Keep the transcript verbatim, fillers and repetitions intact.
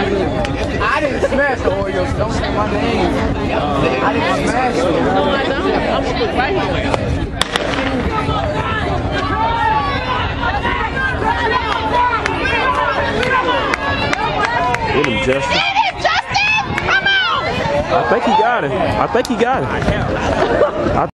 I didn't smash the Oreos. Don't say my name. I didn't smash it. No, I don't. I'm gonna put right here. Hit him, Justin. Get it, Justin! Come on! I think he got it. I think he got it. I